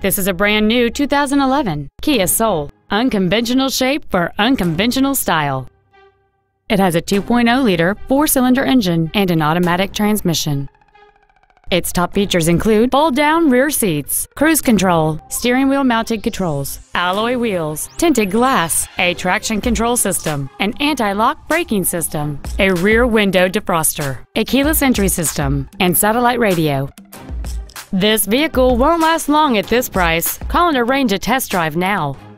This is a brand new 2011 Kia Soul. Unconventional shape for unconventional style. It has a 2.0-liter four-cylinder engine and an automatic transmission. Its top features include fold-down rear seats, cruise control, steering wheel mounted controls, alloy wheels, tinted glass, a traction control system, an anti-lock braking system, a rear window defroster, a keyless entry system, and satellite radio. This vehicle won't last long at this price. Call and arrange a test drive now.